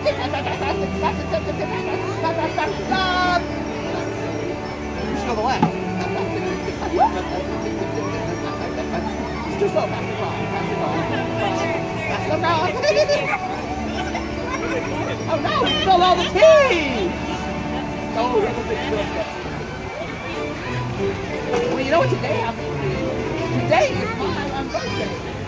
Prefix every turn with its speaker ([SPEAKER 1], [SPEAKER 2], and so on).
[SPEAKER 1] You should go the left. It's too slow. Pass the ball. Oh no, he stole all the keys! Oh, that's a big deal. Well, you know what today is my birthday.